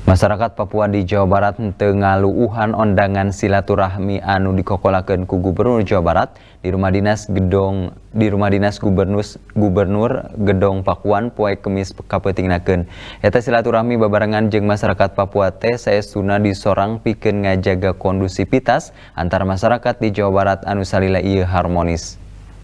Masyarakat Papua di Jawa Barat teu ngaluuhan ondangan silaturahmi anu dikokolakeun ku Gubernur Jawa Barat di rumah dinas Gubernur Gedong Pakuan poe Kemis kapeutingnakeun. Eta silaturahmi babarengan jeung masyarakat Papua teh saestuna disorang pikeun ngajaga kondusivitas antar masyarakat di Jawa Barat anu salila ieu harmonis.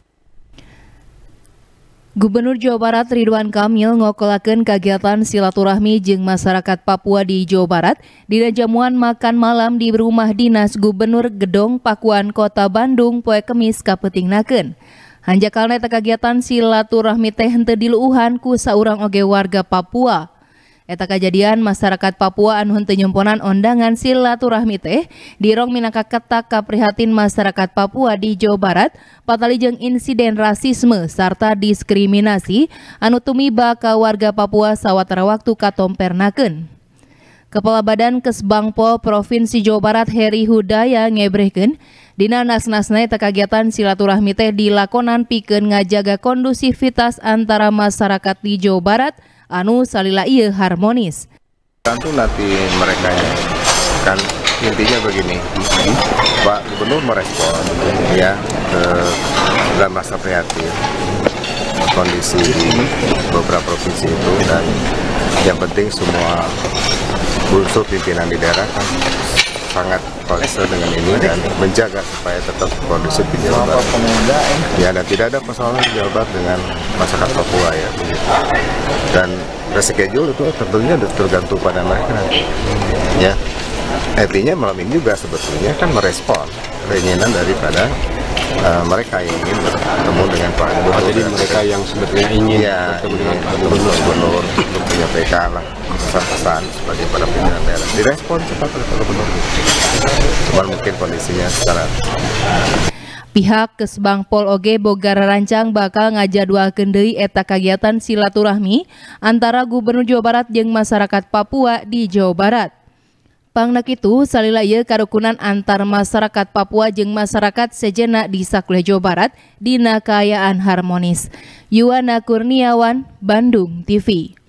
Gubernur Jawa Barat Ridwan Kamil ngokolakeun kagiatan silaturahmi jeung masyarakat Papua di Jawa Barat di jamuan makan malam di rumah dinas Gubernur Gedong Pakuan Kota Bandung poe Kemis kapeutingnakeun. Hanjakalna eta kagiatan silaturahmi teh henteu diluuhan ku saurang oge warga Papua. Eta kajadian masyarakat Papua anu henteu nyemponan ondangan silaturahmi teh dirong minangka ketak kaprihatin masyarakat Papua di Jawa Barat patali jeung insiden rasisme sarta diskriminasi anu tumiba ka warga Papua sawatara waktu katompernakeun. Kepala Badan Kesbangpol Provinsi Jawa Barat Heri Hudaya ngebrehkeun dina nas-nasna eta kagiatan silaturahmi teh dilakonan pikeun ngajaga kondusivitas antara masyarakat di Jawa Barat anu salila ieu harmonis. Tentu nanti mereka kan intinya begini, Pak Gubernur merespon ya dalam rasa prihatin kondisi di beberapa provinsi itu, dan yang penting semua unsur pimpinan di daerah kan sangat concern dengan ini dan menjaga supaya tetap kondusif di Jawa Barat. Ya, dan tidak ada persoalan di Jawa Barat dengan masyarakat Papua ya. Dan reschedule itu tentunya tergantung pada mereka nanti. Ya, artinya malam ini juga sebetulnya kan merespon keinginan daripada mereka yang ingin bertemu dengan Pak Gubernur. Jadi mereka yang sebetulnya ingin bertemu dengan Pak Gubernur untuk menyampaikan lah pesan-pesan sebagai para pimpinan daerah. Direspon cepat oleh Pak Gubernur. Cuma mungkin kondisinya secara Pihak Kesbangpol oge boga rancang bakal ngajadwalkeun deui eta kagiatan silaturahmi antara Gubernur Jawa Barat jeung masyarakat Papua di Jawa Barat. Pangna kitu salila ieu karukunan antar masyarakat Papua jeung masyarakat sejenna di sakuliah Jawa Barat dina kaayaan harmonis. Yuwana Kurniawan, Bandung TV.